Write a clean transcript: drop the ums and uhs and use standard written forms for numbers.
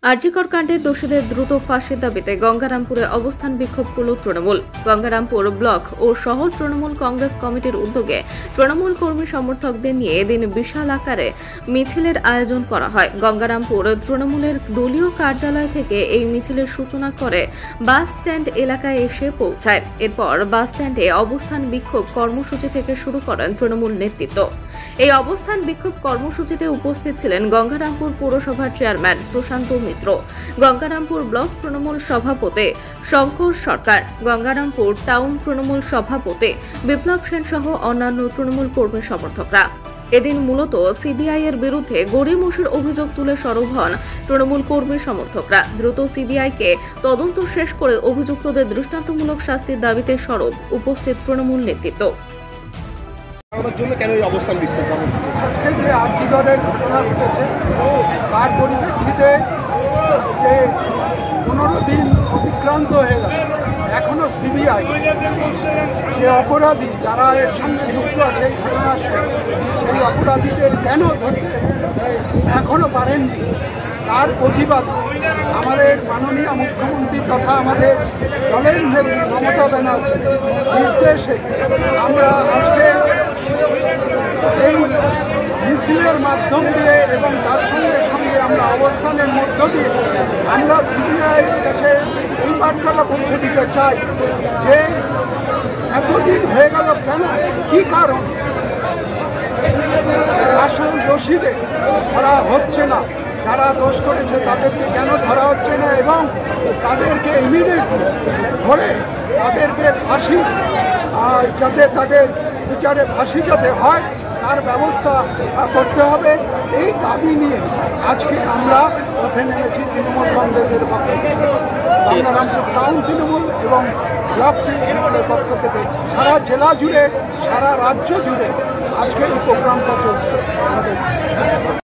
আরজিকর কাণ্ডে দোষীদের দ্রুত ফাঁসির দাবিতে গঙ্গারামপুরে অবস্থান বিক্ষোভ করল তৃণমূল। গঙ্গারামপুর ব্লক ও শহর তৃণমূল কংগ্রেস কমিটির উদ্যোগে তৃণমূল কর্মী সমর্থকদের নিয়ে এদিন বিশাল আকারে মিছিলের আয়োজন করা হয়। গঙ্গারামপুর তৃণমূলের দলীয় কার্যালয় থেকে এই মিছিলের সূচনা করে বাস স্ট্যান্ড এলাকায় এসে পৌঁছায়। এরপর বাস স্ট্যান্ডে অবস্থান বিক্ষোভ কর্মসূচি থেকে শুরু করেন তৃণমূল নেতৃত্ব। এই অবস্থান বিক্ষোভ কর্মসূচিতে উপস্থিত ছিলেন গঙ্গারামপুর পৌরসভার চেয়ারম্যান প্রশান্ত মিত্র, গঙ্গারামপুর ব্লক তৃণমূল সভাপতি শঙ্কর সরকার, গঙ্গারামপুর টাউন তৃণমূল সভাপতি বিপ্লব সেন সহ অন্যান্য তৃণমূল কর্মী সমর্থকরা। এদিন মূলত সিবিআই এর বিরুদ্ধে গড়িমসির অভিযোগ তুলে সরব হন তৃণমূল কর্মী সমর্থকরা। দ্রুত সিবিআইকে তদন্ত শেষ করে অভিযুক্তদের দৃষ্টান্তমূলক শাস্তির দাবিতে সরব উপস্থিত তৃণমূল নেতৃত্ব। জন্য কেন এই অবস্থান বিক্ষোভ কর্মসূচি? আজকে যে আরজিকরের ঘটনা ঘটেছে তার পরিপ্রেক্ষিতে যে 15 দিন অতিক্রান্ত হয়ে গেল, এখনো সিবিআই যে অপরাধী যারা এর সঙ্গে যুক্ত আছে এই ঘটনার সঙ্গে, সেই অপরাধীদের কেন ধরতে এখনো পারেননি, তার প্রতিবাদ আমাদের মাননীয় মুখ্যমন্ত্রী তথা আমাদের দলের নেত্রী মমতা ব্যানার্জির নির্দেশে আমরা আজকে এই মিছিলের মাধ্যম দিয়ে এবং তার সঙ্গে সঙ্গে আমরা অবস্থানের মধ্য দিয়ে আমরা সিবিআইয়ের কাছে এই বার্তাটা পৌঁছে দিতে চাই যে এতদিন হয়ে গেল কেন, কী কারণ আসল দোষীদের ধরা হচ্ছে না, যারা দোষ করেছে তাদেরকে কেন ধরা হচ্ছে না এবং তাদেরকে ইমিডিয়েটলি ধরে তাদেরকে ফাঁসি যাতে তাদের বিচারে ফাঁসি যাতে হয় তার ব্যবস্থা করতে হবে। এই দাবি নিয়ে আজকে আমরা পথে নেমেছি তৃণমূল কংগ্রেসের পক্ষ থেকে, গঙ্গারামপুর টাউন তৃণমূল এবং ব্লক তৃণমূলের পক্ষ থেকে সারা জেলা জুড়ে সারা রাজ্য জুড়ে আজকে এই প্রোগ্রামটা চলছে।